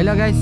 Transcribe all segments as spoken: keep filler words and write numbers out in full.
Hello guys.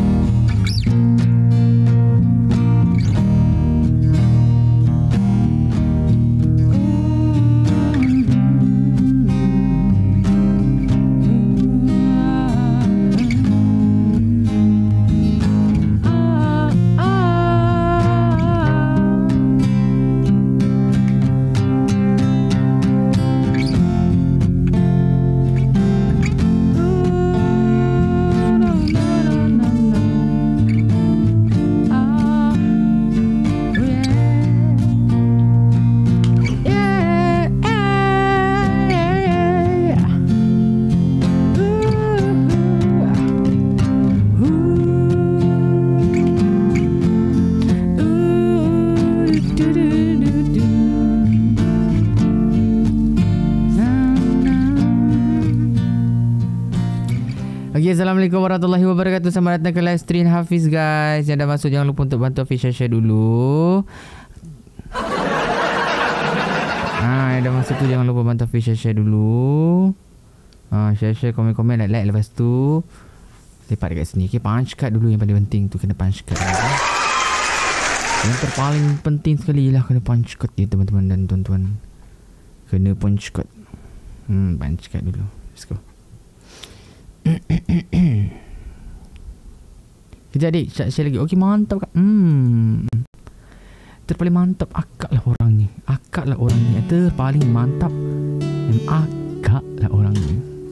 Okay, Assalamualaikum warahmatullahi wabarakatuh. Selamat datang ke live stream Hafiz guys. Yang dah masuk jangan lupa untuk bantu Hafiz share-share dulu. Ah, yang dah masuk tu jangan lupa bantu Hafiz share-share dulu. Ah, share-share, komen-komen, like-like. Lepas tu lepak dekat sini. Okay, punch card dulu yang paling penting tu. Kena punch card. Yang terpaling penting sekali lah kena punch card ya teman-teman dan tuan-tuan. Kena punch card. Hmm, punch card dulu. Let's go. Kejap dik, share lagi. Okey, mantap kak. Hmm. Terpaling mantap akak lah orang ni. Akak lah orang ni. Terpaling mantap dan akak lah orang ni.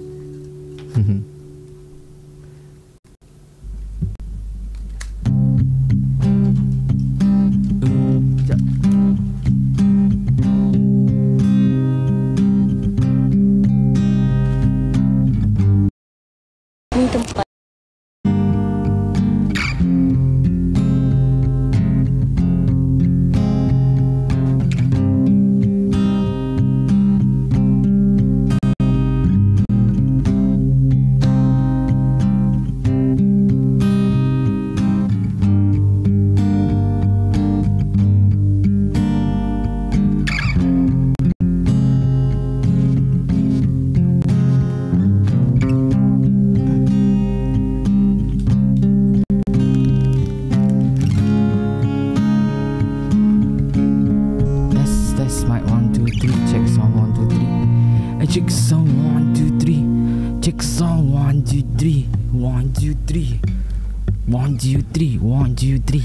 One, two, three. One, two, three.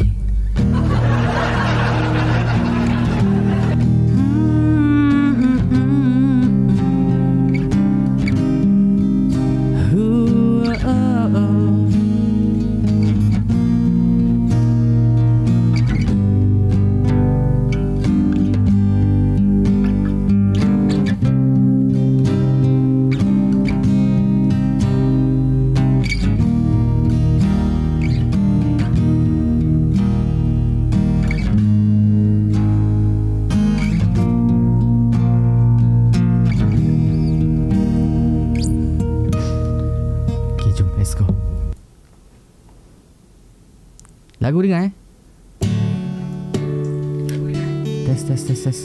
Lagu dengar eh. Test test test test.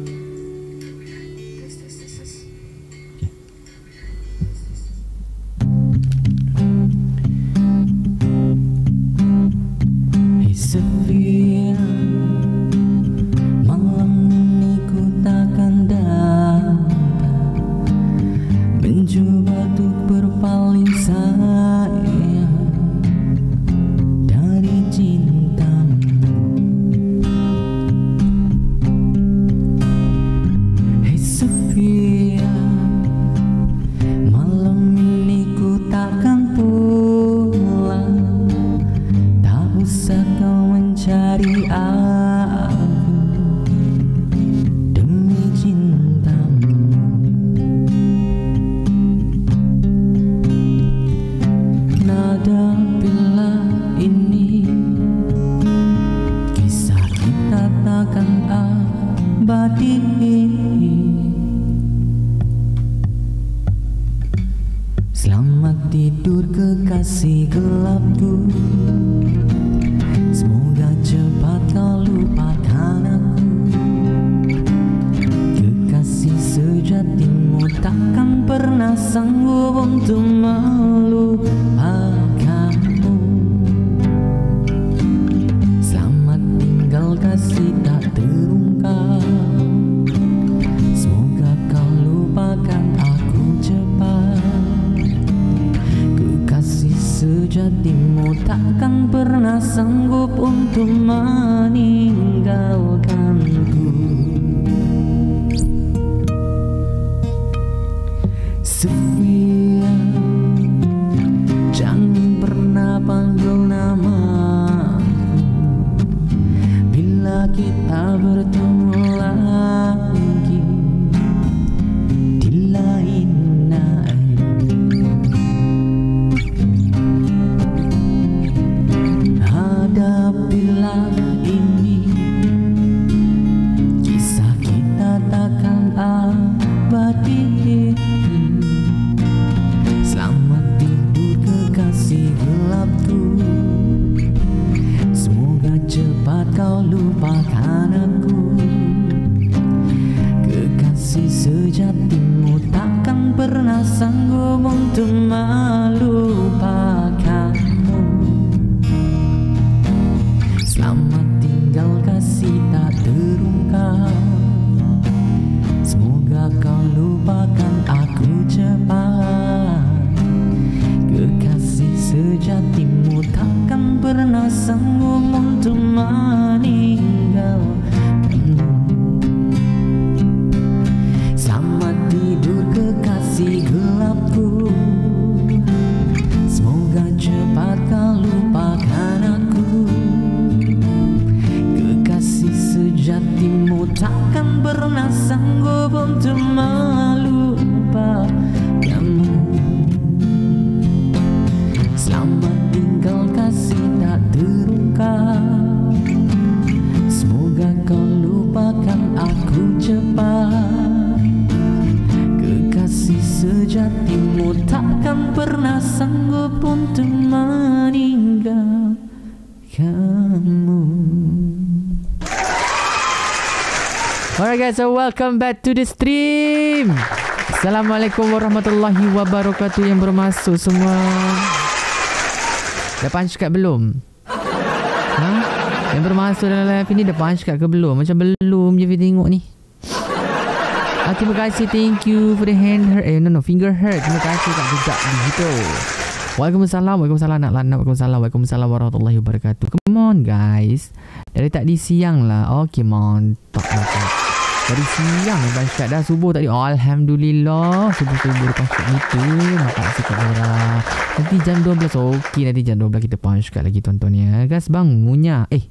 Hey Sofia, malam ini ku takkan dapat mencoba untuk berpaling sayang dari cintamu. Hey Sofia, malam ini ku takkan pulang. Tak usah kau mencari aku demi cintamu. Nada bila ini kisah kita takkan abadi. Selamat tidur kekasih gelapku. Semoga cepat kau lupakan aku. Kekasih sejatimu takkan pernah sanggup untuk melupakanmu. sejatimu takkan pernah sanggup untuk meninggalkanku. Sofia, jangan pernah panggil namaku bila kita bertemu lagi di lain hari. Hadapilah ini, kisah kita takkan abadi. Selamat tidur kekasih gelapku, semoga cepat kau lupakan aku. Kekasih sejatimu takkan pernah sanggup untuk melupakanmu. Selamat tinggal kasih tak terungkap, semoga kau lupakan aku cepat. Kekasih sejatimu takkan pernah sanggup untuk meninggalkanmu. Selamat tidur kekasih gelapku, semoga cepat kau lupakan aku. Kekasih sejatimu takkan pernah sanggup untuk melupakanmu. Selamat tinggal kasih tak terungkap, semoga kau lupakan aku cepat. Kekasih sejatimu takkan pernah sanggup untuk meninggalkanmu. Alright guys, so welcome back to the stream. Assalamualaikum warahmatullahi wabarakatuh yang bermasuk semua. Dah punch card belum? Ha? Yang bermasuk dalam live ni dah punch card ke belum? Macam belum je kita tengok ni. Ah, terima kasih, thank you for the hand hurt. Eh no no, finger hurt. Terima kasih kat jejak begitu. Waalaikumsalam, waalaikumsalam nak lana, waalaikumsalam, waalaikumsalam warahmatullahi wabarakatuh. Come on guys. Dari tadi siang lah. Okay, mantap mantap. Dari siang punch card dah, subuh tadi. Oh, alhamdulillah. Subuh-subuh punch card itu. Terima kasih kat orang. Nanti jam dua belas. Okey, nanti jam dua belas kita punch card lagi tuan-tuan ya. Guys, bang, ngunyah. Eh.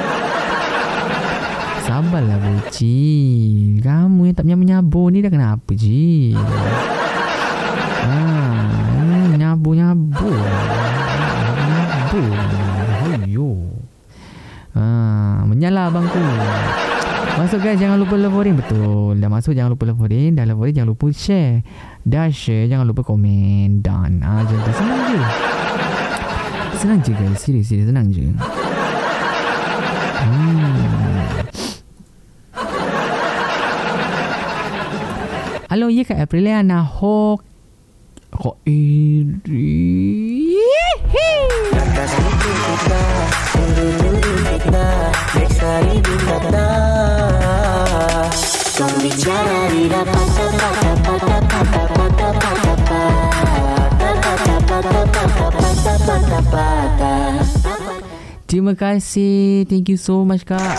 Sabarlah bocil. Kamu yang tak menyabur ni dah kenapa je? Ha, nyabu-nyabu. Nyabu. Ayo. Ha, menyala abangku. Masuk guys, jangan lupa love-voting. Betul. Dah masuk, jangan lupa love-voting. Dah love-voting, jangan lupa share. Dah share, jangan lupa komen. Dan ah, macam tu. Senang je. Senang je guys. Serius, serius. Senang je. Hmm. Halo, ya Kak Apriliana. Ho... Ho... Iri... Terima kasih. Thank you so much Kak.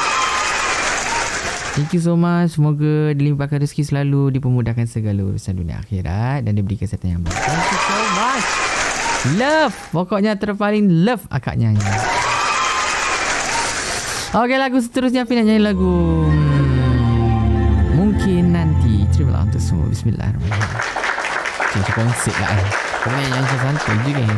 Thank you so much. Semoga dilimpahkan rezeki selalu, dipermudahkan segala urusan dunia akhirat dan diberi kesihatan yang baik. Thank you so much. Love. Pokoknya terpaling love akaknya. Okey, lagu seterusnya Afi nak nyanyi lagu hmm, Mungkin Nanti. Terimalah untuk semua. Bismillahirrahmanirrahim. Macam konsep lah eh. Kau nak nyanyi macam santai je kan.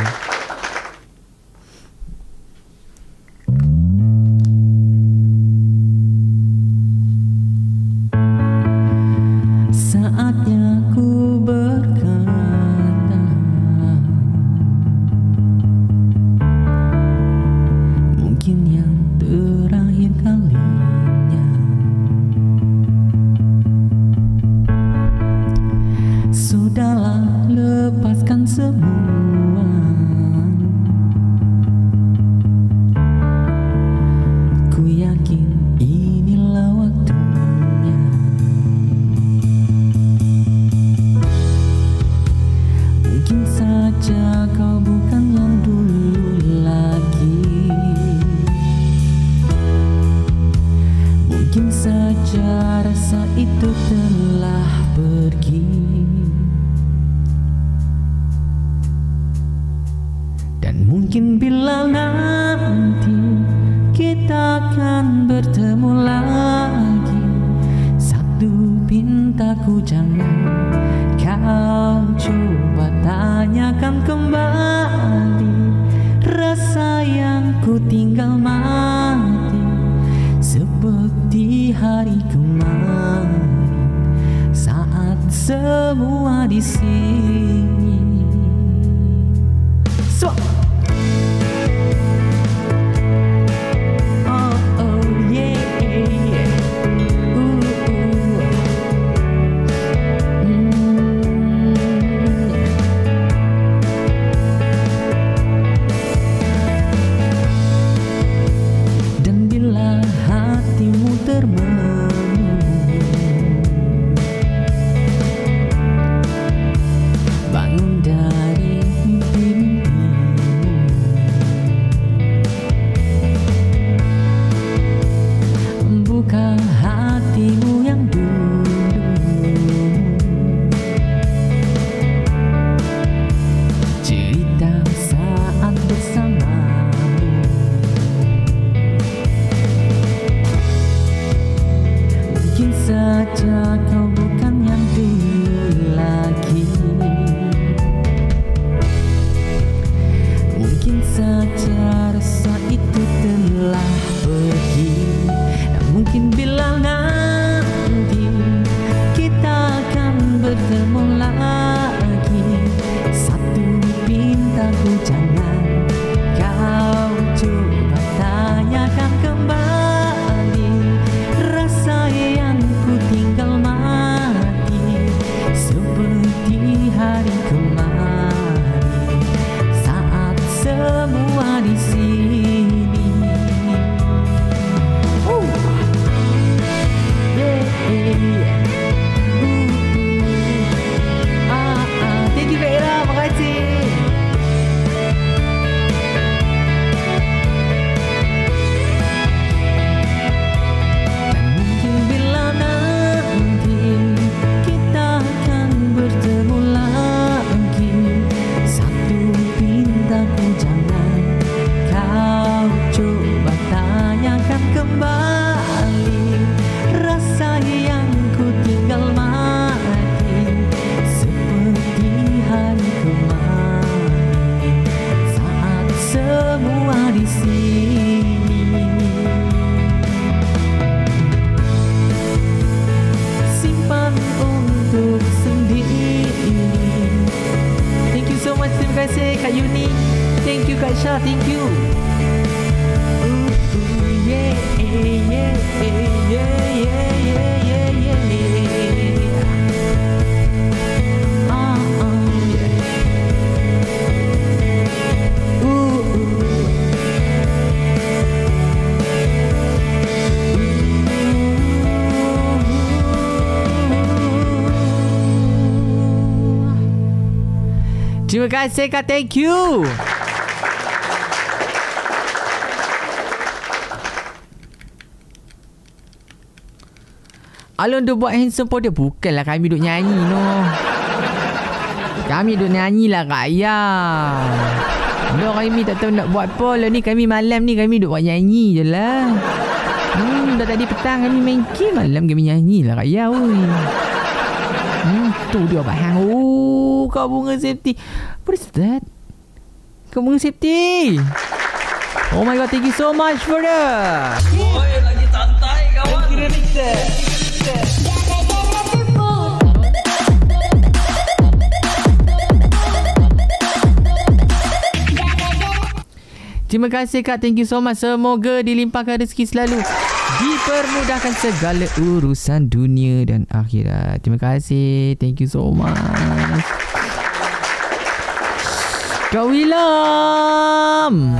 Sudahlah, lepaskan semua. Dan mungkin bila nanti kita akan bertemu lagi, satu pintaku jangan kau coba tanyakan kembali rasa yang ku tinggal mati seperti hari kemarin saat semua di sini. So oh oh yeah yeah ooh ooh mm. Dan bila hatimu termenung, bangun dari mimpi-mimpimu, membuka hatimu yang dulu, cerita saat bersamamu. Mungkin saja kau bukan yang dulu lagi, mungkin saja rasa itu telah pergi. Dan mungkin bila nanti kita akan bertemu lagi, satu pintaku jangan kau coba tanyakan kembali rasa yang ku tinggal mati seperti hari kemarin saat semua di sini. Oh, yeah, yeah. Ooh, ooh. Ah, ah. Thank you Kak Ira, makasih. Dan mungkin bila nanti kita akan bertemu lagi, satu pintaku jangan kau coba tanyakan kembali rasa yang ku tinggal mati seperti hari kemarin saat semua di sini. Simpan untuk sendiri. Thank you so much. Terima kasih Kak Yuni. Thank you Kak Syah. Thank you. Ooh, ooh, yeah, yeah, yeah, yeah, yeah, yeah, yeah. Ah, ah, yeah. Ooh, ooh. Terima kasih Kak. Thank you. Alun tu buat handsome powder. Bukanlah kami duk nyanyi no. Kami duk nyanyi lah Kak Ayah. No, kami tak tahu nak buat apa lah ni. Kami malam ni kami duk buat nyanyi je lah. Hmm, dah tadi petang kami main game, malam kami nyanyi lah Kak Ayah. Hmm, tu dia bahang. Oh, kau bunga safety. What is that? Kau bunga safety. Oh my god, thank you so much for that. Oi, lagi santai kawan. Kira nikah. Terima kasih Kak, thank you so much. Semoga dilimpahkan rezeki selalu, dipermudahkan segala urusan dunia dan akhirat. Terima kasih, thank you so much. Kak Wilam.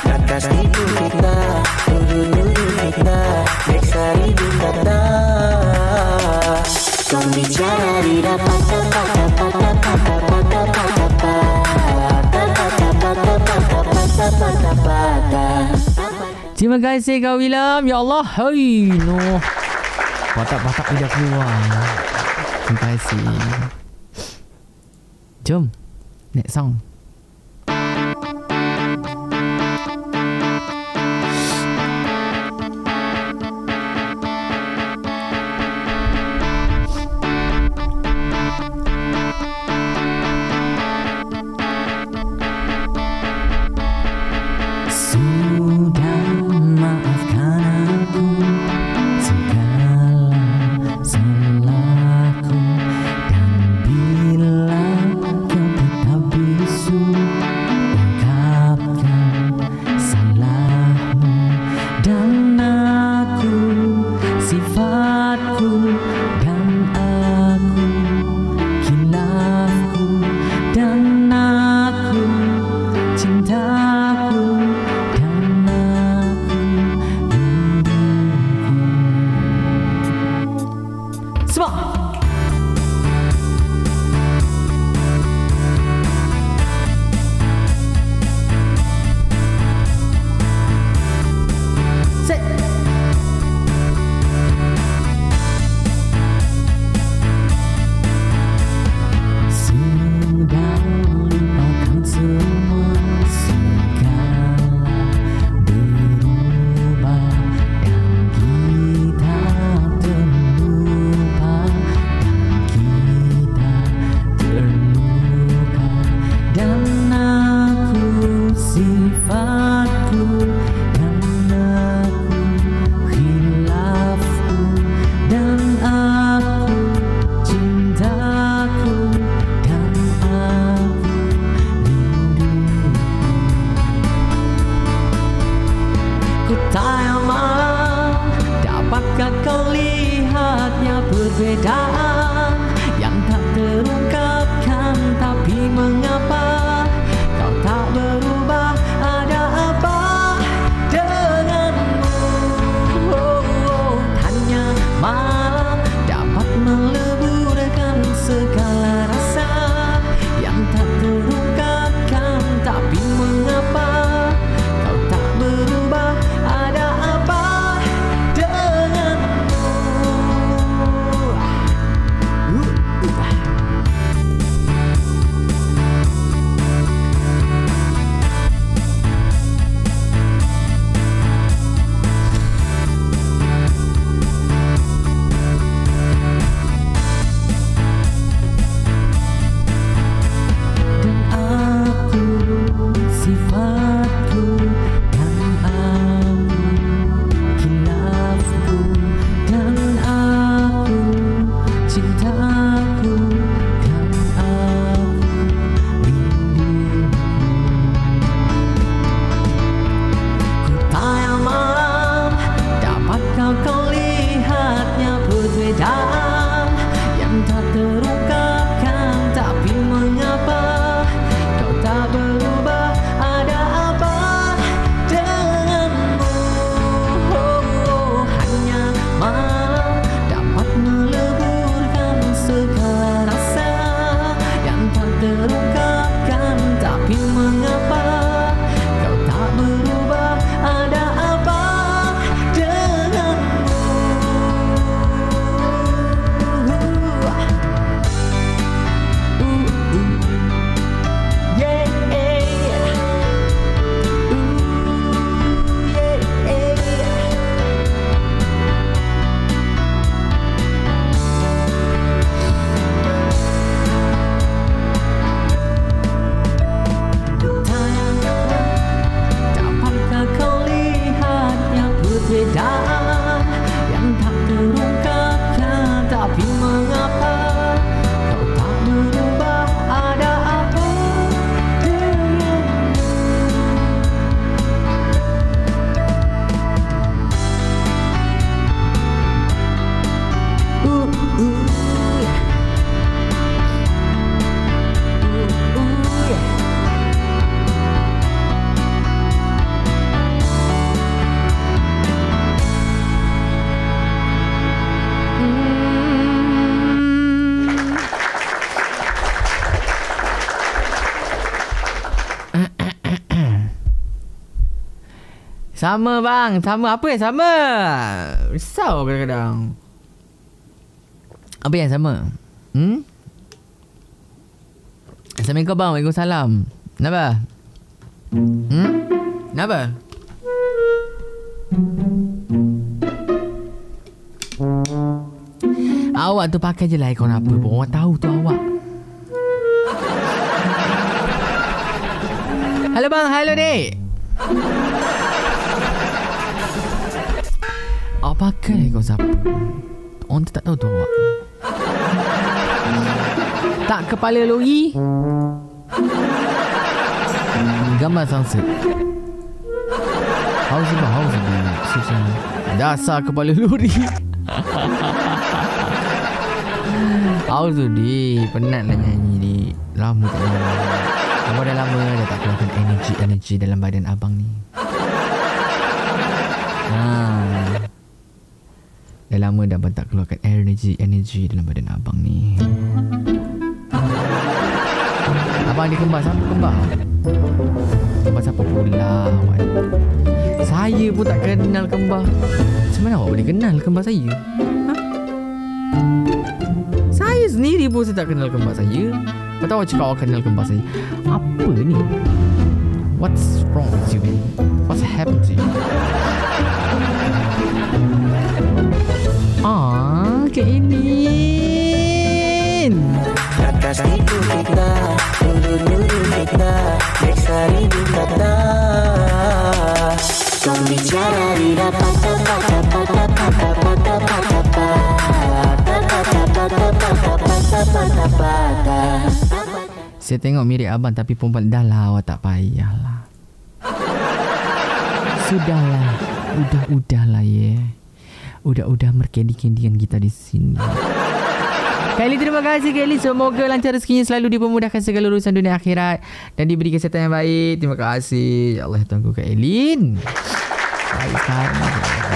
Terima kasih Kak Wilam. Ya Allah, hai no. Batak-batak dah keluar. Terima kasih. Jom next song. perbedaan yang tak terungkapkan, tapi mengapa kau tak berubah? Ada apa denganmu? Oh, oh, hanya malam dapat meleburkan segala rasa yang tak terungkapkan, tapi mengapa kau tak berubah? Ada apa denganmu? Uh, uh. Dan aku, sifatku, dan aku, khilafku, dan aku, cintaku, dan aku, rinduku. Ku tayang malam, dapatkah kau lihatnya perbedaan yang tak terungkapkan, tapi mengapa kau tak berubah? Ada apa denganmu? Oh, oh, hanya malam dapat meleburkan segala rasa yang tak terungkapkan, tapi mengapa kau tak berubah? Ada apa denganmu? Uh, uh, uh. Yeah, yeah. Ooh, yeah, yeah. Dapatkah kau lihatnya perbedaan yang tak terungkapkan, tapi mengapa kau tak berubah? Ada apa denganmu? Uh, uh, yeah. Uh, uh, yeah. Sama bang, sama apa yang sama? Risau kadang-kadang. Apa yang sama? Hmm? Assalamualaikum bang, waalaikumsalam. Kenapa? Hmm? Kenapa? Awak tu pakai je lah ikon apa pun. Orang tahu tu awak. Halo bang, halo dek. Awak pakai ikon siapa? Orang tu tak tahu tu awak. Tak kepala lori. Gambar sunset. Haus bang, haus bang. Susah. Dasar kepala lori. Haus tu di. Penat nak nyanyi di. Lama tak nyanyi. Abang dah lama dah tak keluarkan energi-energi dalam badan abang ni. Haa. Dah lama dah abang tak keluarkan energi-energi dalam badan abang ni. Abang ada kembar. Siapa kembar? Kembar siapa pula? Saya pun tak kenal kembar. Macam mana awak boleh kenal kembar saya? Ha? Saya sendiri pun saya tak kenal kembar saya. Lepas tu awak cakap awak kenal kembar saya. Apa ni? What's wrong with you, man? What's happened to you? Ah, Kak Inin. Atas itu kita, dulu-dulu kita, beksari di kata. Kau bicara di dapat dapat dapat dapat dapat dapat dapat dapat. Saya tengok mirip abang tapi perempuan dah lah, awak tak payahlah. Sudahlah, udah-udahlah ya. Udah-udah merkendi-kendian kita di sini. Kak Elin, terima kasih Kak Elin. Semoga lancar rezekinya, selalu dipermudahkan segala urusan dunia akhirat dan diberi kesihatan yang baik. Terima kasih. Ya Allah, tunggu Kak Elin. Baik sekali.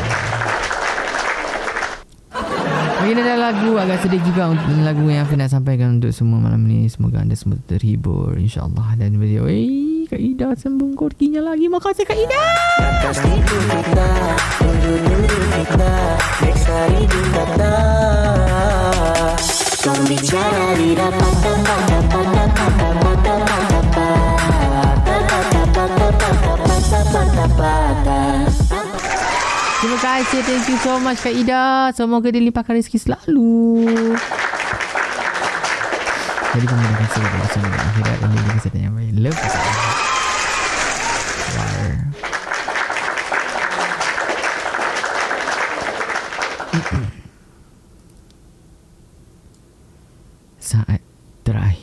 Ini adalah lagu agak sedih juga, lagu yang aku nak sampaikan untuk semua malam ni. Semoga anda semua terhibur, insyaAllah. Dan video, eh, Kak Ida sembung korkinya lagi. Makasih Kak Ida. Atas itu kita, undur kita, beksari di kata. Kau bicara di dapat dapat dapat dapat dapat dapat dapat dapat. Terima kasih, thank you so much Kak Ida. Semoga dilimpahkan rezeki selalu. Jadi pemudahkan segala urusan dunia akhirat dan diberi kesihatan yang baik. Love you. Saat terakhir.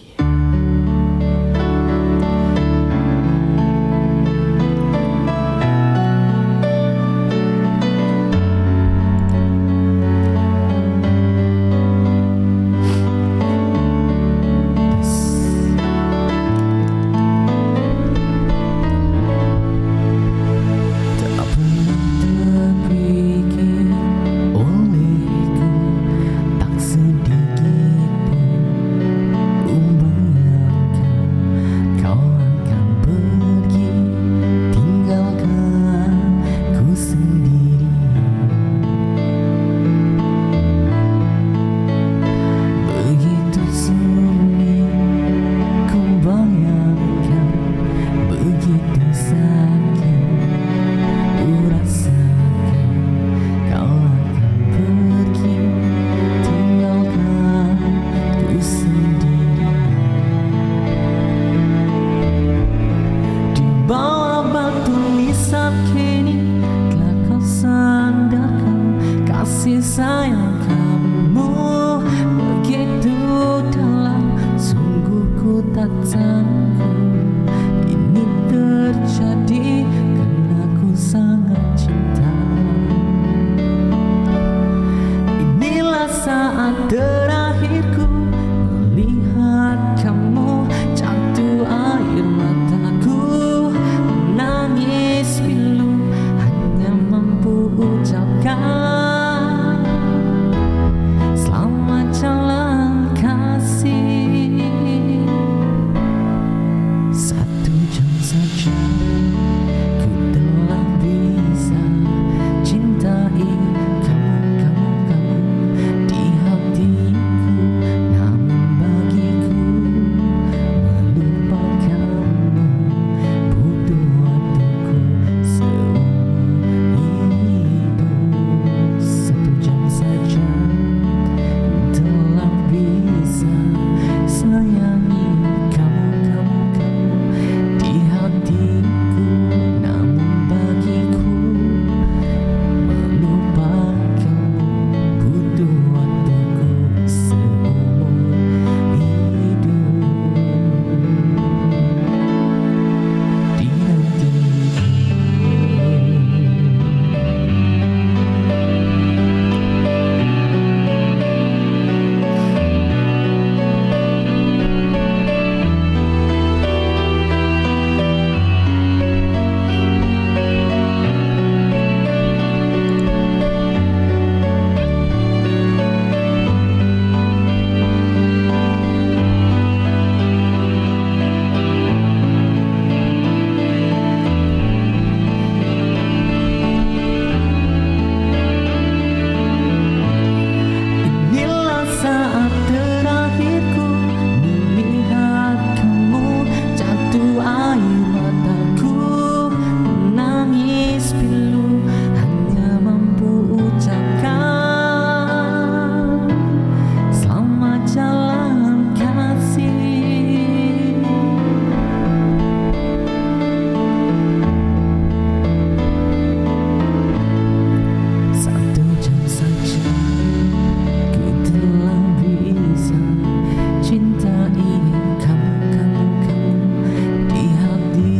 Cintai kamu, kamu, kamu di hati.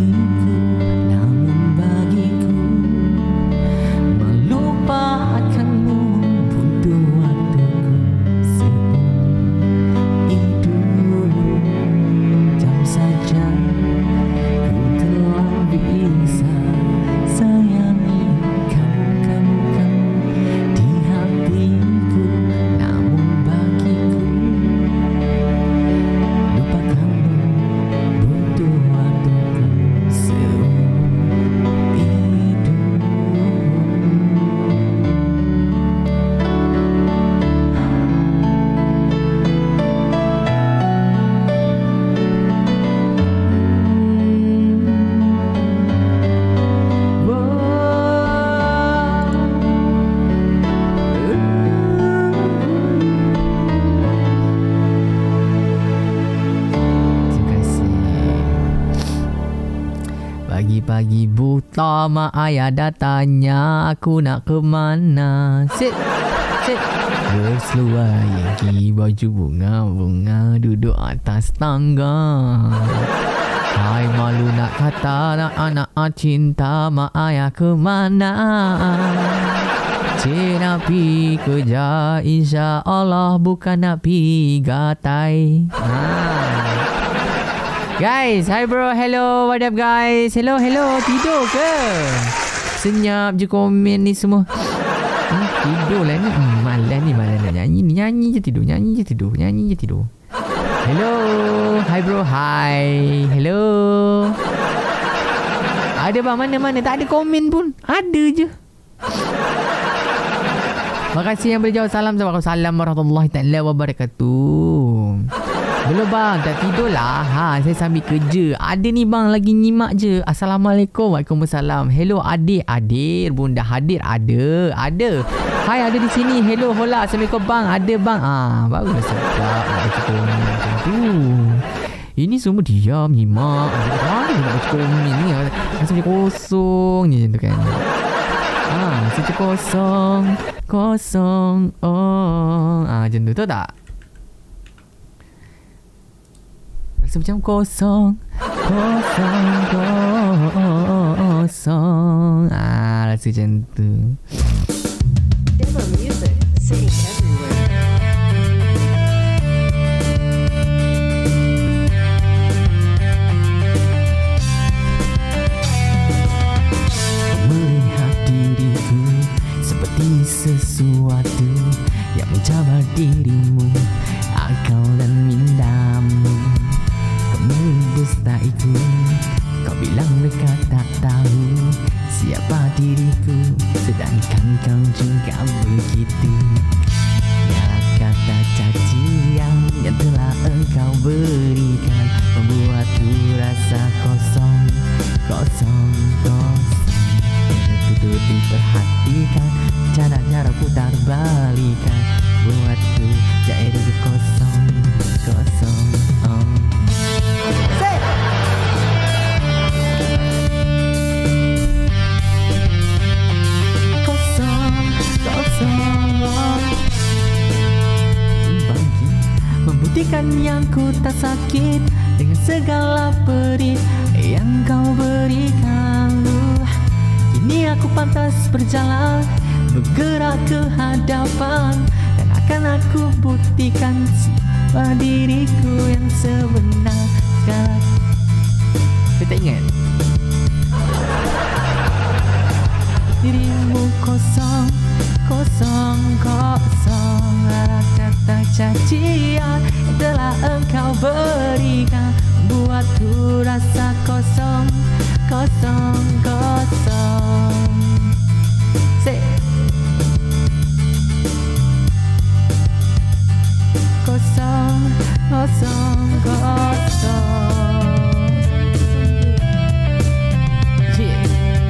Pagi-pagi buta mak ayah dah tanya aku nak ke mana. Sit, sit. Berseluar Yankee baju bunga-bunga duduk atas tangga. Hai malu nak kata nak anak cinta mak ayah ke mana. Cik nak pi kerja insya Allah bukan nak pi gatai. Ha. Guys, hi bro, hello, what up guys? Hello, hello, tidur ke? Senyap je komen ni semua. Hmm, tidur lah ni. Hmm, malas ni, malas nak nyanyi ni. Nyanyi je tidur, nyanyi je tidur, nyanyi je tidur. Hello, hi bro, hi. Hello. Ada bang, mana-mana? Tak ada komen pun. Ada je. Terima kasih yang boleh jawab salam. Assalamualaikum warahmatullahi taala wabarakatuh. Belum bang, tak tidur lah. Ha, saya sambil kerja. Ada ni bang lagi nyimak je. Assalamualaikum. Waalaikumsalam. Hello adik. Adik pun dah hadir. Ada. Ada. Hai, ada di sini. Hello, hola. Assalamualaikum bang. Ada bang. Ah, baru dah sedap. Macam tu. Ini semua diam, nyimak. Mana dia nak baca komen ni? Rasa macam kosong je macam tu kan. Ha, rasa kosong. Kosong. Oh. Ah, macam tu. Tahu tak? Rasa macam kosong. Kosong. Kosong. Ah, rasa macam tu. Demo music, sitting everywhere. Melihat diriku seperti sesuatu yang mencabar dirimu, akal dan mindamu. Kau mendustaiku, kau bilang mereka tak tahu siapa diriku, sedangkan kau juga begitu. Ya, kata cacian yang telah engkau berikan membuatku rasa kosong, kosong, kosong. Betul diperhatikan, cara-cara putar balikan, buatku jadi kosong, kosong. Oh. Say. Kosong, kosong. Bagi membuktikan yang ku tak sakit dengan segala perih yang kau berikan. Kini aku pantas berjalan, bergerak ke hadapan, dan akan aku buktikan siapa diriku yang sebenar. Sekarang saya tak ingat. Dirimu kosong, kosong, kosong. Kata cacian yang telah engkau berikan buatku rasa kosong, kosong, kosong. Say. Kosong, kosong, kosong. Yeah.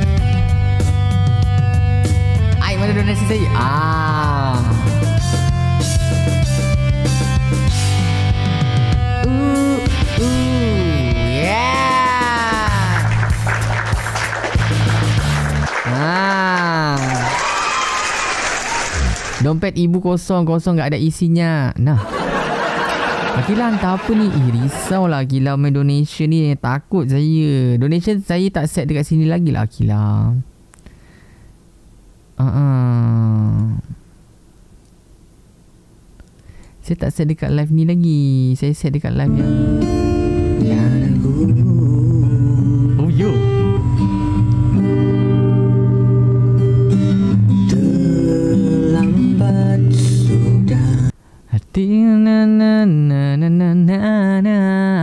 Ay, mana donasi saya? Ah. Ooh, ooh, yeah. Ah. Dompet ibu kosong, kosong tak ada isinya. Nah. Akilah hantar apa ni? Eh, risau lah Akilah main donation ni. Takut saya. Donation saya tak set dekat sini lagi lah Akilah. Uh-uh. Saya tak set dekat live ni lagi. Saya set dekat live yang oh yo. Terlambat sudah hati na na na na na na na.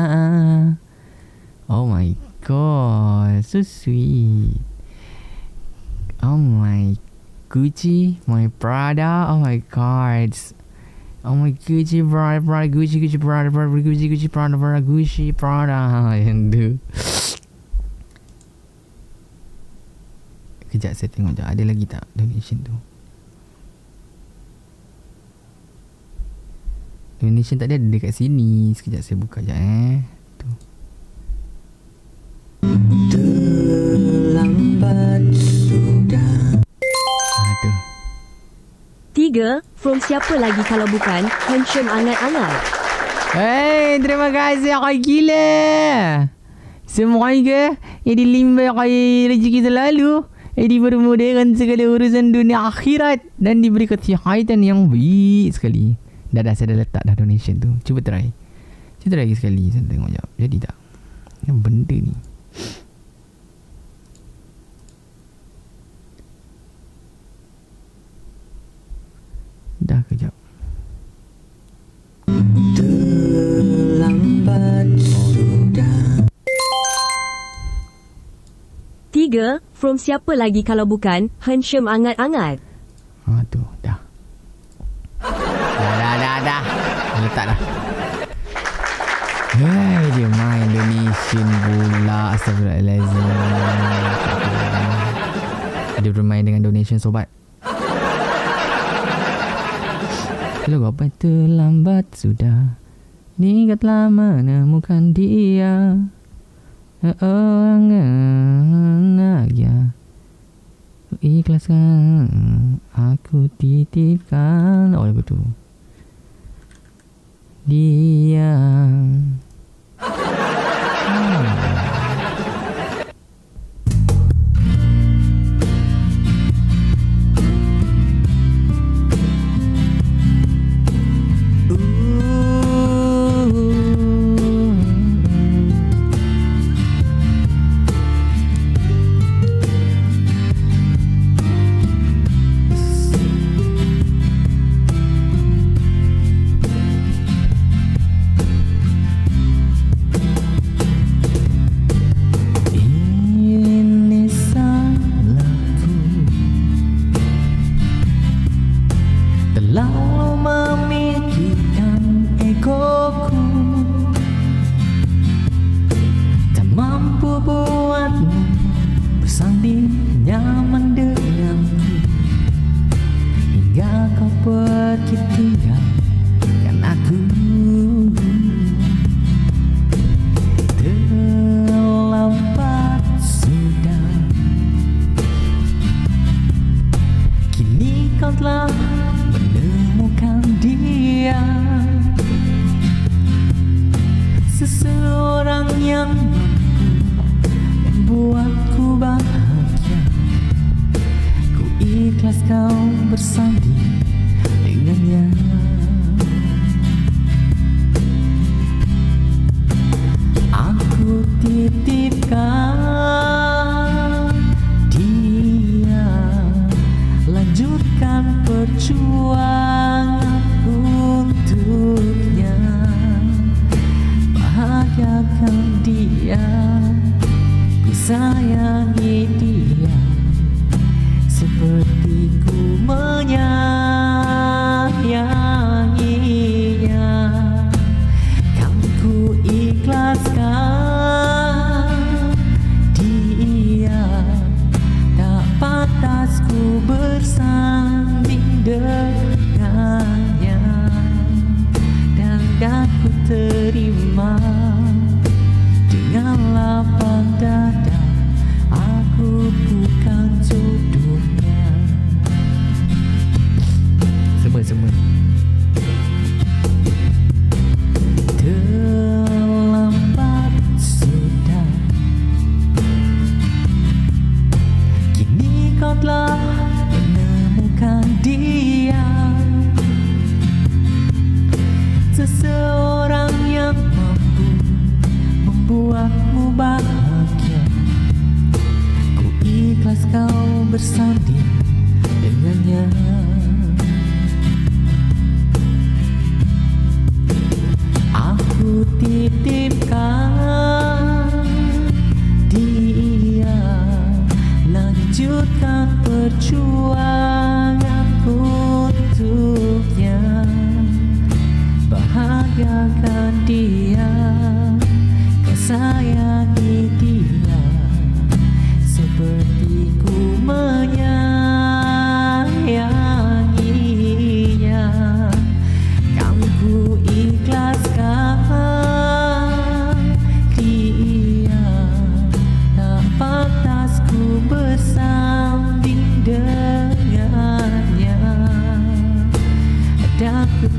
Oh my god, so sweet. Oh my Gucci, my Prada, oh my god. Oh my Gucci, Prada, Prada, Gucci, Gucci, Prada, Prada, Gucci, Gucci, Prada, Prada, Gucci, Prada. Yang tu. Kejap saya tengok je. Ada lagi tak donation tu? Donation tak ada, ada dekat sini. Sekejap saya buka je eh. Tu. Tiga, from siapa lagi kalau bukan Hansyam Angat-Angat. Hey, terima kasih akak gila. Semuanya yang dilimpah kaya rezeki selalu. Eh, dipermudahkan segala urusan dunia akhirat dan diberi kesihatan yang baik sekali. Dah dah saya dah letak dah donation tu. Cuba try. Cuba try lagi sekali. Saya tengok jap. Jadi tak? Yang benda ni. Dah kejap. Terlambat sudah. Tiga, from siapa lagi kalau bukan Hansyam Angat-Angat. Ha tu, dah. Dah, dah, dah, dah. Letak dah. Hei, dia main donation pula. Astagfirullahaladzim. Dia bermain dengan donation sobat. Lagu apa? Terlambat sudah. Ni telah menemukan dia. Orang ya, ikhlaskan aku titipkan. Oh lagu tu dia. hmm.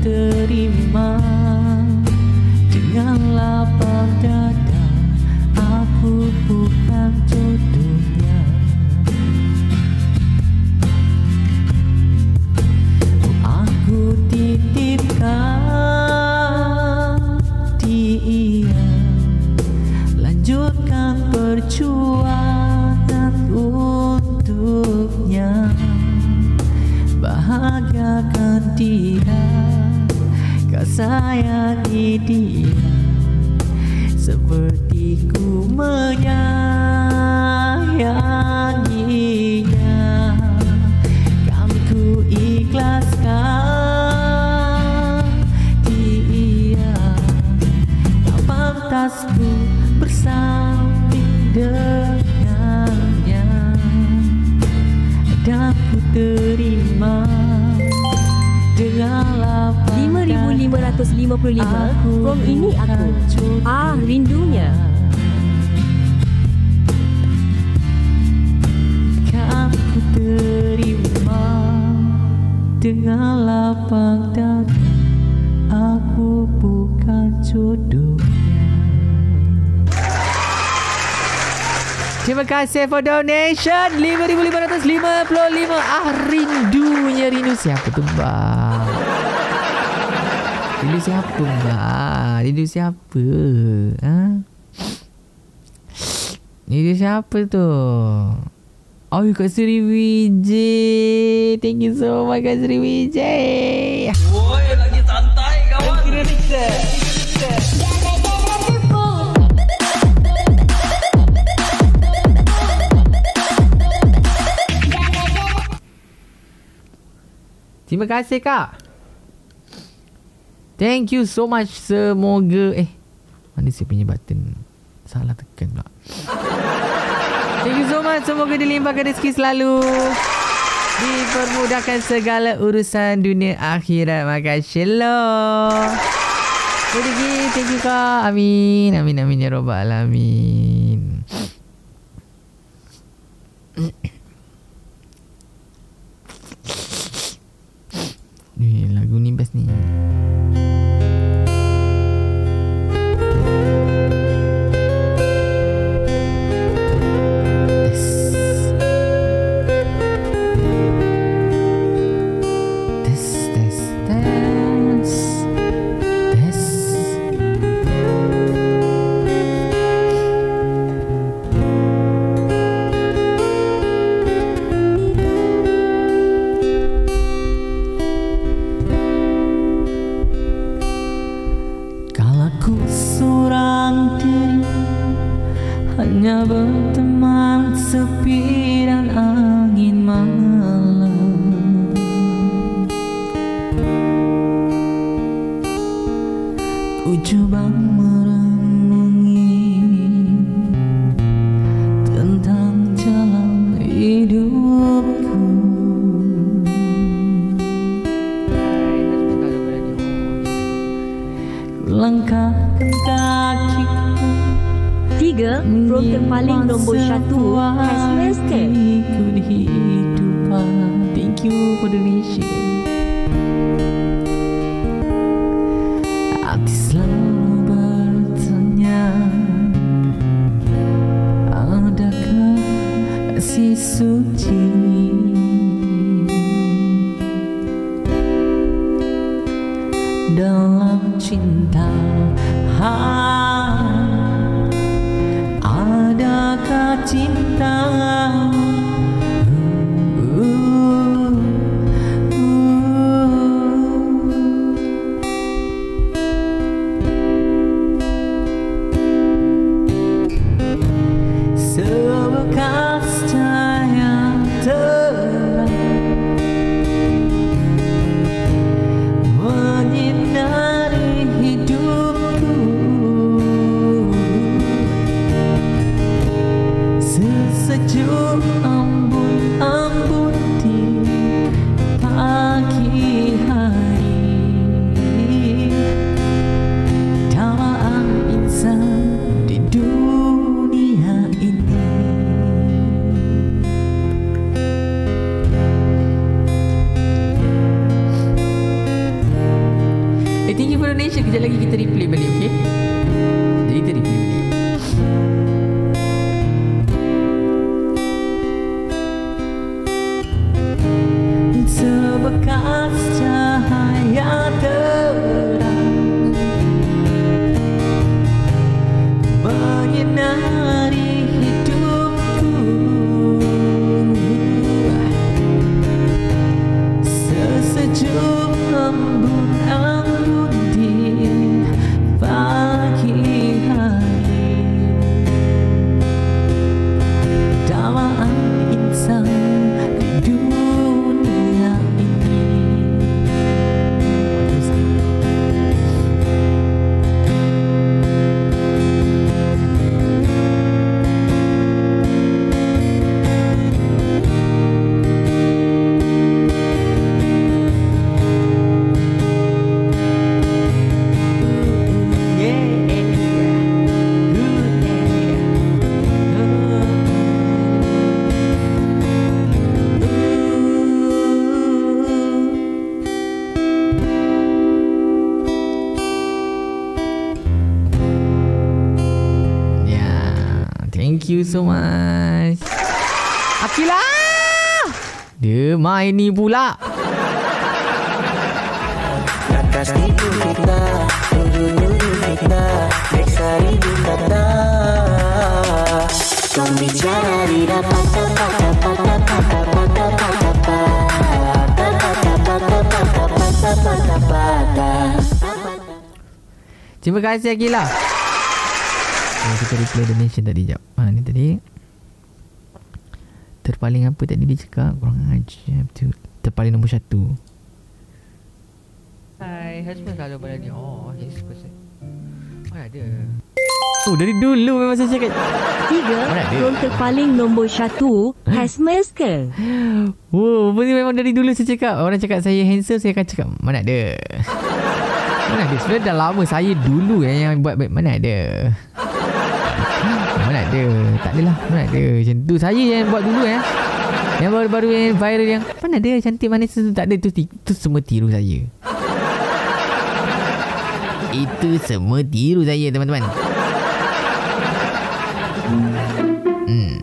terima dengan lapang dada. Aku bukan jodohnya. Aku titipkan dia, lanjutkan perjuangan untuknya, bahagiakan dia, kau sayangi dia seperti ku menyayanginya. Kami ku ikhlaskan dia, tak pantas ku bersanding dengannya, dan ku terima dengan lapang lima ribu lima ratus lima puluh lima from ini aku. Ah, rindunya. Kan ku terima dengan lapang dada. Aku bukan jodohnya. Terima kasih for donation lima ribu lima ratus lima puluh lima. Ah, rindunya. Rindu siapa tu bang? Rindu siapa bang? Rindu siapa? Ha? Rindu siapa tu? Oh, Kak Sri Wijay. Thank you so much, Kak Sri Wijay. Woi, lagi santai kawan. Kira nikte. Terima kasih, Kak. Thank you so much. Semoga Eh mana saya punya button? Salah tekan pula. Thank you so much. Semoga dilimpahkan rezeki selalu, dipermudahkan segala urusan dunia akhirat. Makasih loh. Rezeki. Thank you, Kak. Amin. Amin amin ya rabbal alamin. Ni lagu ni best ni. Hanya berteman sepi dan angin malam. Ku coba merenungi tentang jalan hidupku. Ku langkahkan kakiku Tiga from terpaling nombor satu has master. Thank you for the donation. Hati selalu bertanya, adakah kasih suci dalam cinta? Adakah cinta? Uh, uh, Sebekas cahaya terang menyinari hidupku. Sesejuk embun-embun di pagi hari, tamaan insan di dunia ini. you so much. Akila! Dia main ni pula. Lantas tipu fitnah, nuduh-nuduh fitnah, Lexari dikata. Kau bicara di dapat dapat dapat dapat dapat dapat dapat dapat dapat. Terima kasih Akila. Oh, kita replay donation tadi jap. Ha ni tadi. Terpaling apa tadi dia cakap? Kurang ajar betul. Terpaling nombor satu. Hai, husband selalu pada ni. Oh, his person. Mana ada? Oh, dari dulu memang saya cakap. Tiga, Rom terpaling nombor satu, Hasmas ke? Oh, ini memang dari dulu saya cakap. Orang cakap saya handsome, saya akan cakap, mana ada? Mana ada? Sebenarnya dah lama saya dulu yang, yang buat baik. Mana ada? Mana ada? Tak adalah. Mana ada? Macam tu. Saya yang buat dulu eh. Yang baru-baru yang viral yang, mana ada cantik manis tu. Tak ada. Tu, tu semua tiru saya. Itu semua tiru saya, teman-teman. Hmm.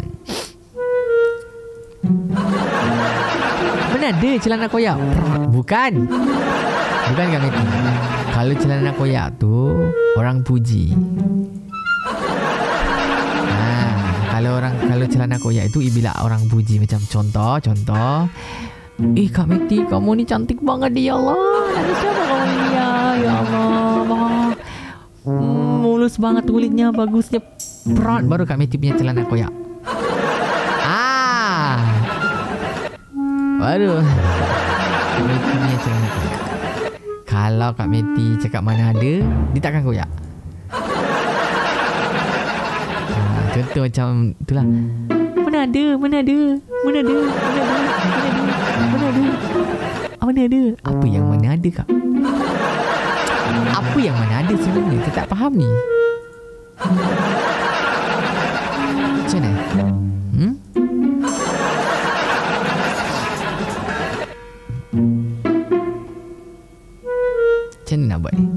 Mana ada celana koyak? Bukan. Bukan Kak Meti. Kalau celana koyak tu orang puji. Ha, kalau orang kalau celana koyak itu bila orang puji, macam contoh contoh. Eh Kak Meti, kamu ni cantik banget ya Allah. Dari siapa kamu ni ya? Ya Allah. Hmm, mulus banget kulitnya, bagusnya. Perat baru Kak Meti punya celana koyak. Ah. Baru Kak Meti punya celana koyak. Kalau Kak Meti cakap mana ada, dia takkan koyak. Ha, contoh macam itulah. Mana ada, mana ada, mana ada, mana ada, mana ada, mana ada. Ah, mana ada? Apa yang mana ada Kak? Apa yang mana ada sebenarnya? Saya tak faham ni. Macam mana? Hmm? Macam mana nak buat ni?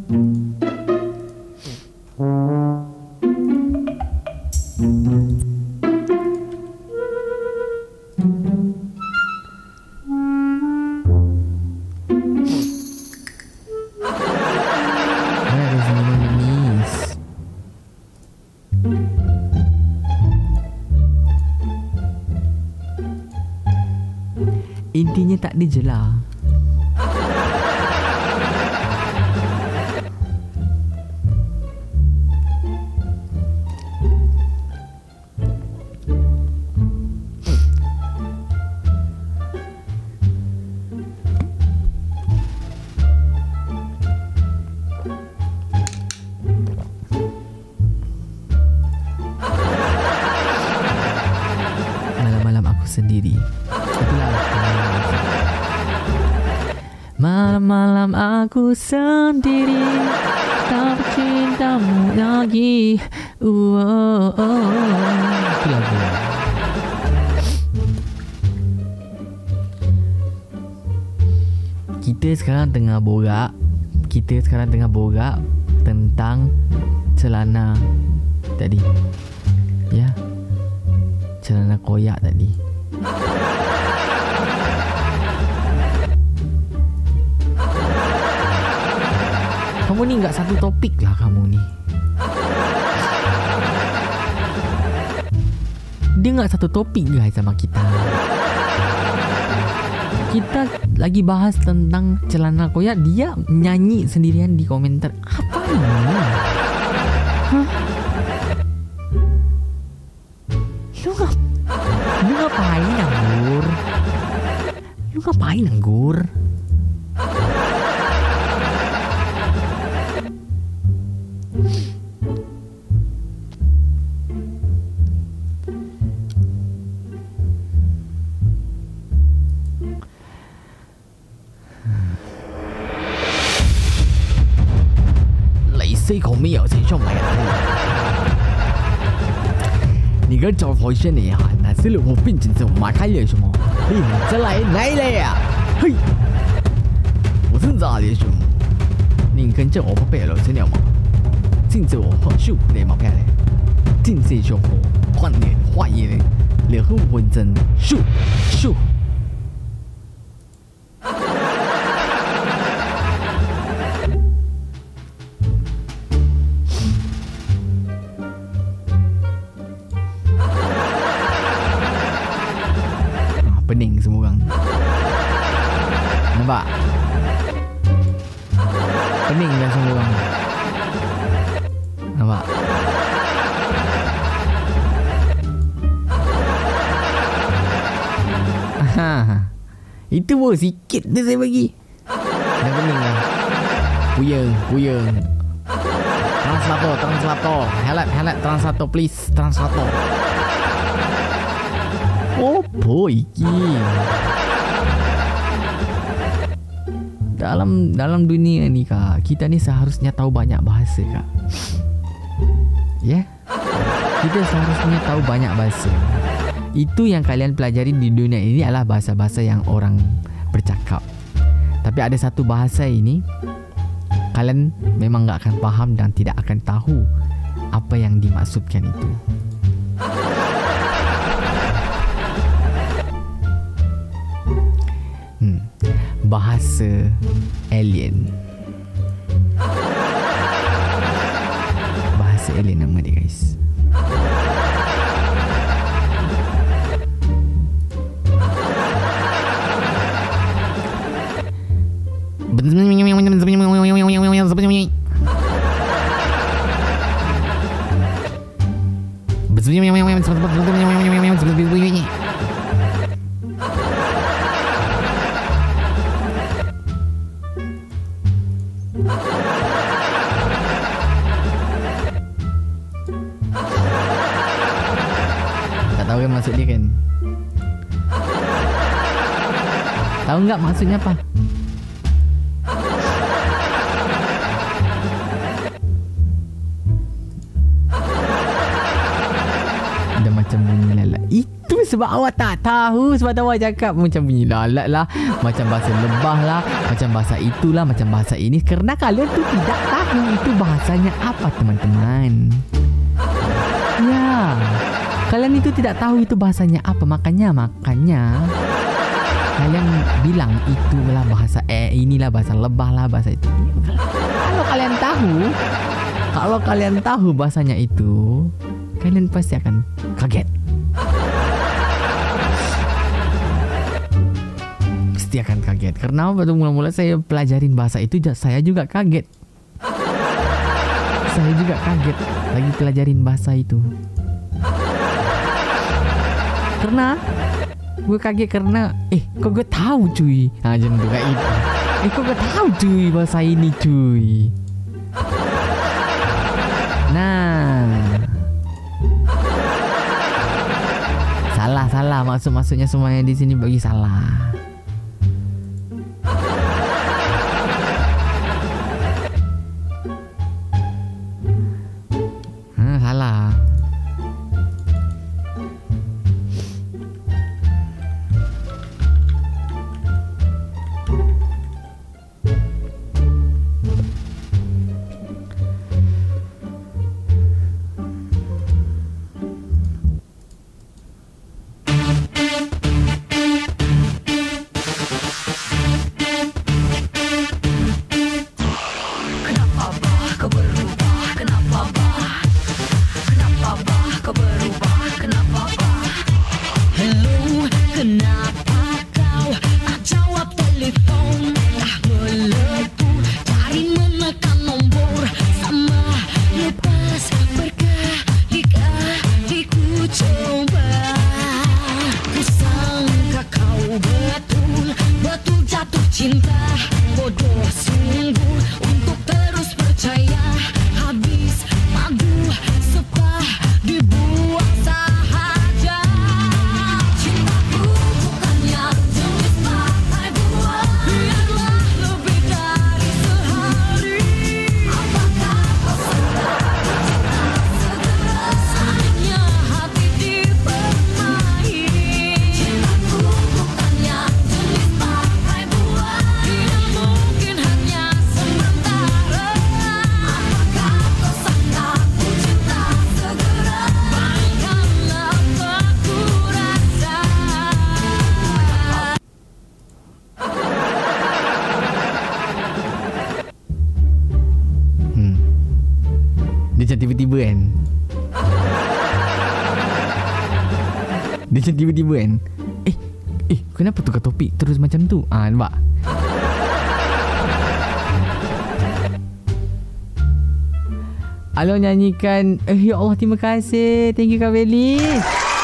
Intinya tak ada je lah. Malam-malam aku sendiri. Itulah. Malam-malam aku sendiri, tak bercintamu lagi. Uh, oh, oh. Itu lagu. Kita sekarang tengah borak. Kita sekarang tengah borak tentang celana tadi. Ya. Celana koyak tadi. Kamu ni enggak satu topik lah kamu ni. Dia enggak satu topik guys sama kita. Kita lagi bahas tentang celana koyak, dia nyanyi sendirian di komentar. Apa ini? Hah? Lu ngap Lu ngapain anggur? Lu ngapain anggur?这口没有谁送来的。你个找回事你啊！那是我变成这马开了什么？嘿，这来来了呀！嘿，我是哪里什么？你跟着我不背了真了吗？禁止我破树你毛片嘞，禁止说我换脸坏耶，脸后混真，咻咻。Pening semua orang. Nampak? Pening dah semua orang. Nampak? Ha. Itu pun sikit tu saya bagi. Dah pening dah. Puyeng, puyeng. Translator, translator. Help, help, translator please, translator. Apa iki? Dalam dalam dunia ni kak, kita ni seharusnya tahu banyak bahasa kak. Ya? Yeah? Kita seharusnya tahu banyak bahasa. Itu yang kalian pelajari di dunia ini adalah bahasa-bahasa yang orang bercakap. Tapi ada satu bahasa ini kalian memang tak akan faham dan tidak akan tahu apa yang dimaksudkan itu. Hmm, bahasa alien. Bahasa alien nama dia guys. Tak tahu kan maksud dia kan? Tahu enggak maksudnya apa? Dah macam bunyi lalat. Itu sebab awak tak tahu. Sebab awak cakap macam bunyi lalat lah, macam bahasa lebah lah, macam bahasa itulah, macam bahasa ini. Kerana kalian tu tidak tahu itu bahasanya apa teman-teman. Ya, kalian itu tidak tahu itu bahasanya apa. Makanya Makanya kalian bilang itulah bahasa eh inilah bahasa lebah lah, bahasa itu. Kalau kalian tahu, kalau kalian tahu bahasanya itu, kalian pasti akan kaget. Pasti akan kaget. Karena waktu mula-mula saya pelajarin bahasa itu, saya juga kaget. Saya juga kaget lagi pelajarin bahasa itu. Karena gue kaget karena eh kok gue tahu cuy. Ha, macam tu kayak itu. Eh kok gue tahu cuy bahasa ini cuy. Nah, salah salah maksud maksudnya semuanya di sini bagi salah. Hmm, salah. Dia macam tiba-tiba kan, Eh Eh kenapa tukar topik terus macam tu? Ah, nampak? Alo nyanyikan eh, ya Allah terima kasih. Thank you Kak Belis.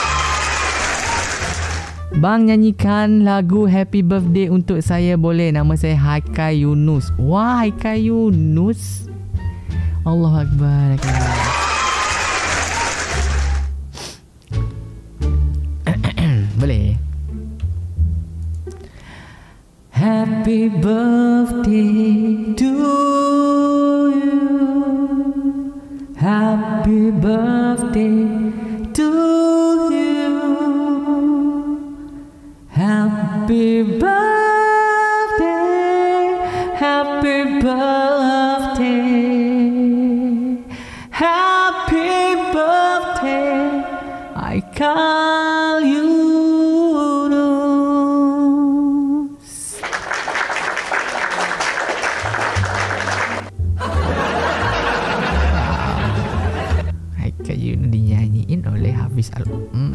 Bang nyanyikan lagu Happy Birthday untuk saya boleh? Nama saya Haikai Yunus. Wah Haikai Yunus, Allahu Akbar. Boleh. Happy birthday to you. Happy birthday to you. Happy birthday. Happy birthday. Happy birthday. I call you. Dinyanyiin oleh Hafiz Al hmm.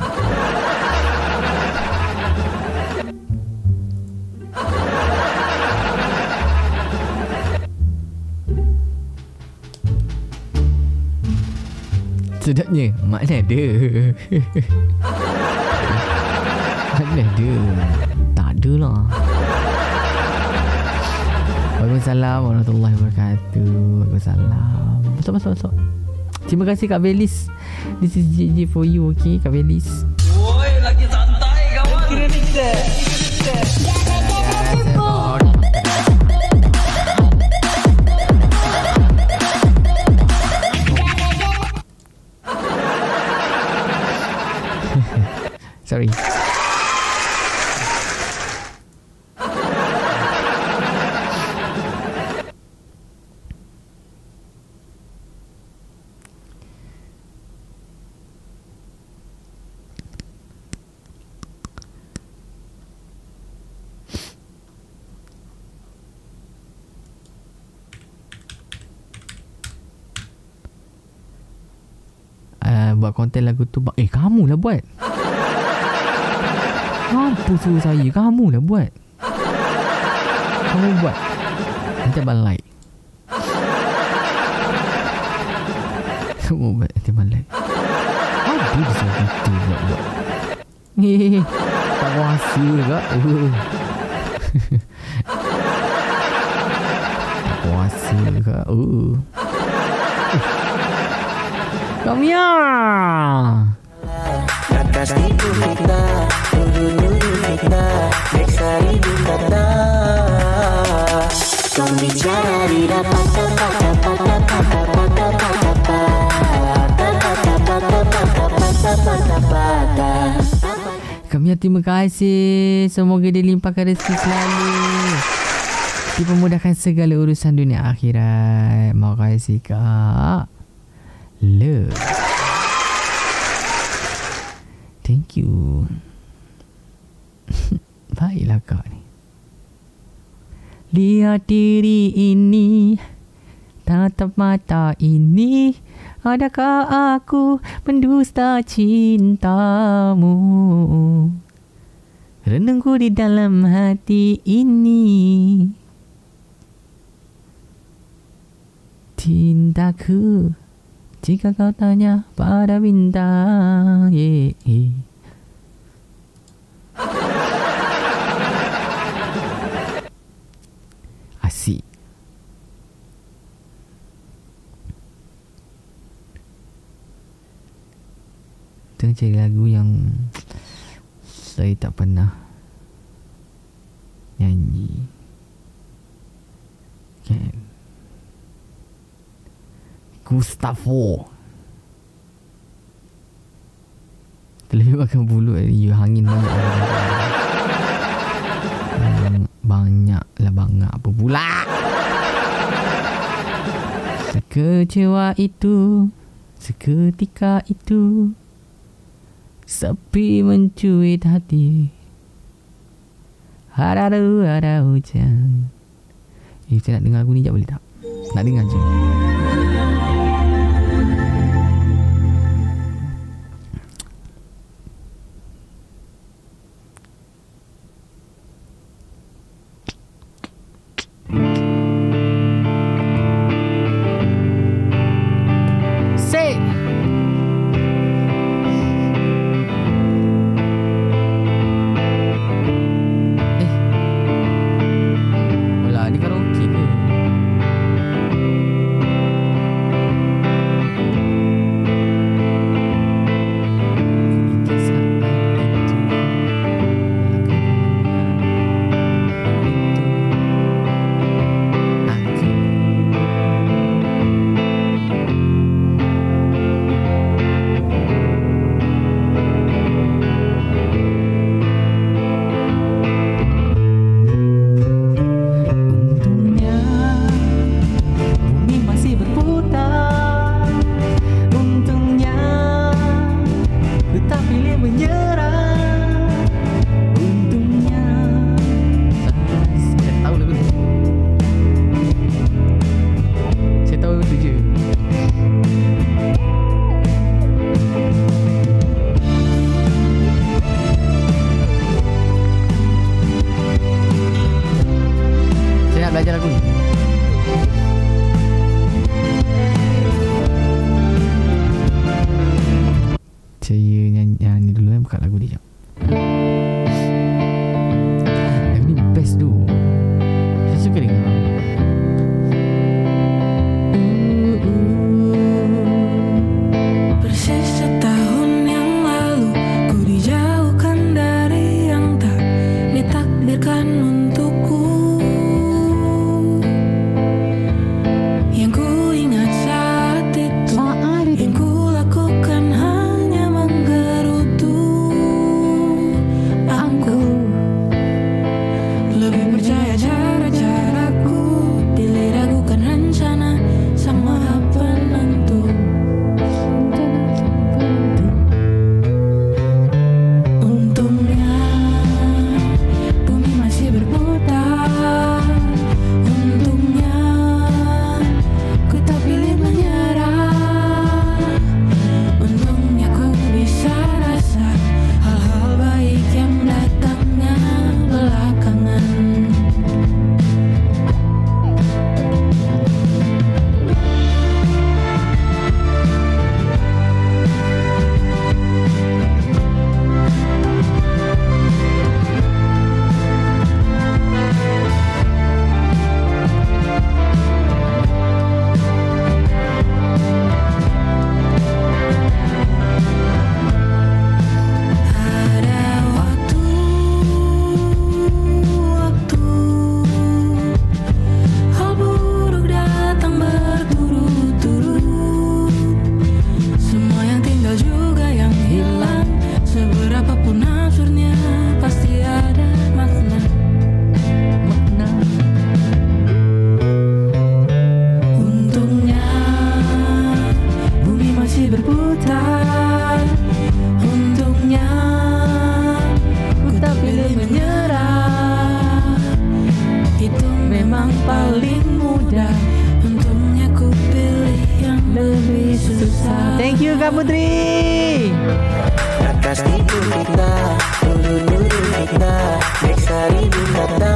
Sedapnya. Mana ada. Mana ada. Tak ada lah. Waalaikumsalam warahmatullahi wabarakatuh. Waalaikumsalam. Masuk masuk masuk. Terima kasih Kak Belis. This is J J for you, okay Kak Belis. Woi, lagi santai kawan. Kira mixer. Sorry. Buat konten lagu tu. Eh kamu lah buat. Apa suruh saya? Kamu lah buat. Kamu buat. Nanti abang like. Kamu buat. Nanti abang like. Apa dia suruh kita pula buat? Hehehe. Tak kuasa kak. Tak kuasa kak. Uh. Come here. Atas tipu fitnah, nuduh-nuduh fitnah, Meksari dikata. Kau bicara di dapat dapat dapat dapat dapat dapat dapat dapat. Kami terima kasih. Semoga dilimpahkan rezeki selalu, dipermudahkan segala urusan dunia akhirat. Terima kasih kak. Love. Thank you. Baiklah kak ni. Lihat diri ini, tatap mata ini. Adakah aku mendusta cintamu? Renungku di dalam hati ini. Cintaku, jika kau tanya pada bintang, yeah, yeah. Asik. Tengah cari lagu yang saya tak pernah nyanyi, kan? Gustavo. Terlebih makan bulu you angin banyak. Hmm, banyak lah bangak apa pula. Sekecewa itu, seketika itu, sepi mencuit hati. Ada ada hujan. Eh, saya nak dengar lagu ni sekejap boleh tak? Nak dengar je. dia jap. Lagu ni best tu. Saya suka dengar. Persis setahun yang lalu ku dijauhkan dari yang tak ditakdirkan untukku. Yang ku ingat saat itu, yang ku lakukan hanya menggerutu. Aku lebih percaya cara-caraku, pilih ragukan rencana sang maha penentu. Untungnya bumi masih berputar. Untungnya ku tak pilih menyerah. Untungnya ku bisa rasa hal-hal baik yang datangnya belakangan. Ada waktu, waktu hal buruk datang berturut-turut. Semua yang tinggal juga yang hilang. Seberapapun absurdnya pasti ada makna. Makna. Untungnya bumi masih berputar. Untungnya ku tak pilih menyerah. Itu memang paling mudah. Untungnya ku pilih yang lebih susah. Thank you Kak Putri. Atas tipu fitnah, dulu-dulu fitnah, Meksari di mata.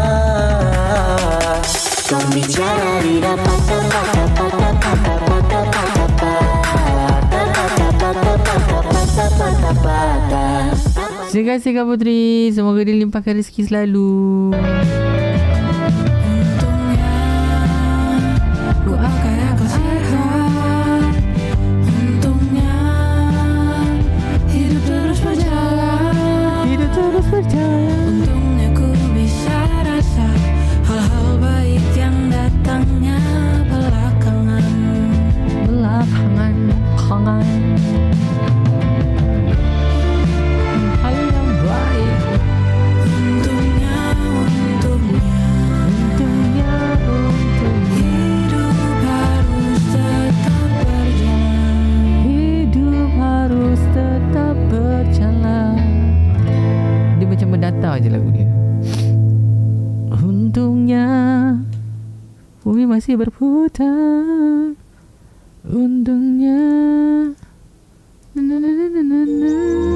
Kau bicara di dapat tempat, tempat, tempat, tempat, tempat, tempat, tempat, tempat. Terima kasih Kak Putri. Semoga dilimpahkan rezeki selalu. Untungnya ku pakai akal sehat. Untungnya hidup terus berjalan. Hidup terus berjalan. Untungnya ku bisa rasa hal-hal baik yang datangnya belakangan. Belakangan, kangen. Hal yang baik. Untungnya, untungnya, Untungnya, untungnya. hidup harus tetap berjalan. Hidup harus tetap berjalan. Dia macam mendata je lagu dia. Untungnya bumi masih berputar. Untungnya na na na na na na.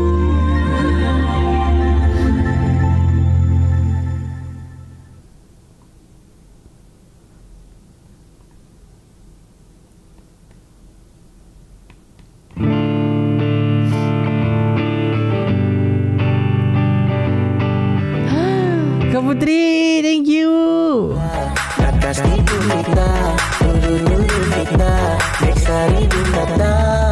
Kak Putri, thank you. Atas tipu fitnah, dulu-dulu fitnah, Meksari di mata.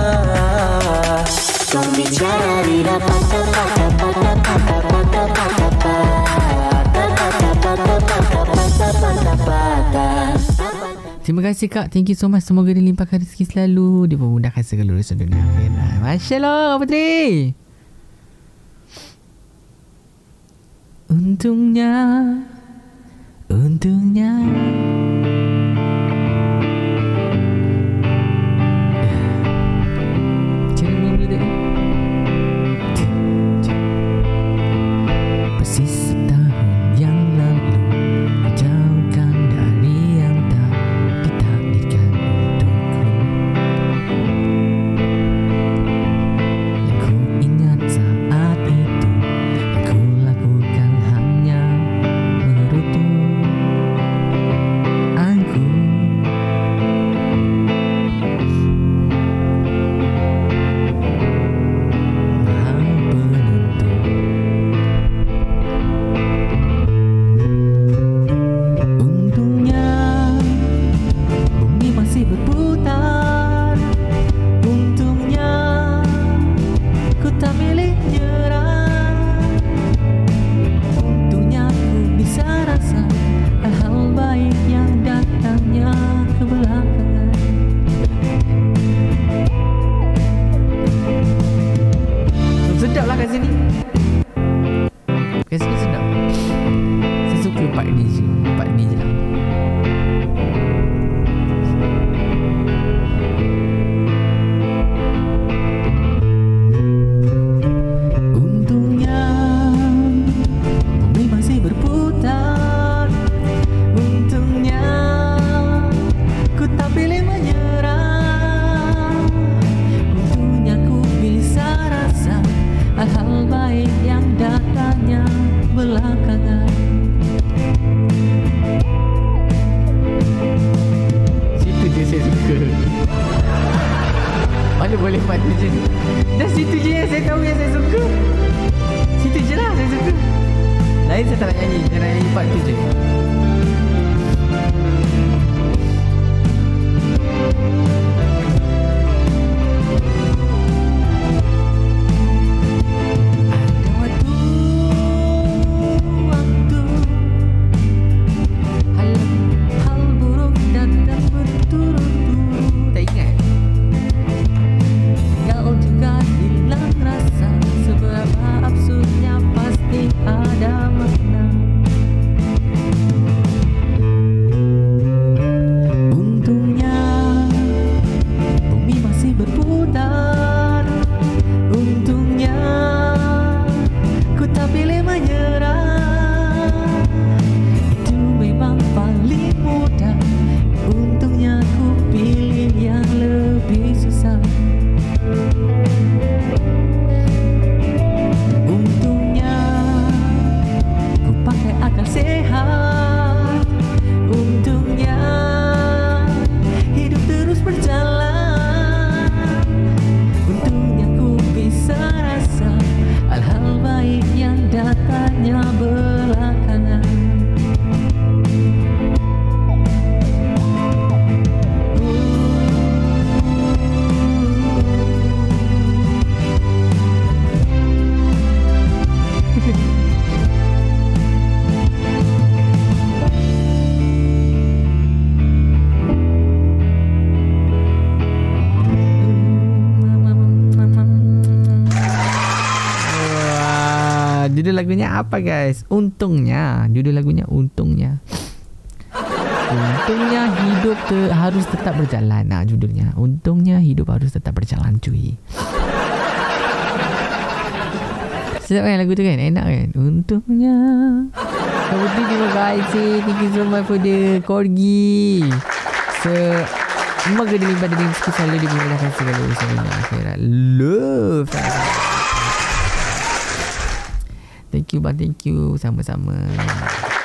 Kau bicara di dapat tempat, tempat, tempat, tempat, tempat, tempat, tempat, tempat, tempat. Terima kasih Kak. Thank you so much. Semoga dilimpahkan rezeki selalu. Dipermudahkan segala urusan dunia akhirat. Masya Allah Kak Putri. Untungnya, untungnya. Macam mana mula tadi? Persis setahun yang lalu ku jauhkan dari yang tak ditakdirkan untukku. Yang ku ingat saat itu, yang ku lakukan hanya mengerutu. datanya belakangan. Situ je saya suka. Mana boleh part tu je. Dah situ je yang saya tahu yang saya suka. Situ je lah saya suka. Lain saya tak nak nyanyi. Saya nak nyanyi part tu je. Judul lagunya apa guys? Untungnya. Judul lagunya Untungnya. Untungnya hidup te- harus tetap berjalan. Nah judulnya. Untungnya hidup harus tetap berjalan cuy. Sedap kan lagu tu kan? Enak kan? Untungnya. Kemudian terima kasih. Thank you so much for the corgi. Se Semoga dilimpah dari rezeki selalu dimudahkan segala urusan akhirat. Love. Thank you bang, thank you. Sama-sama.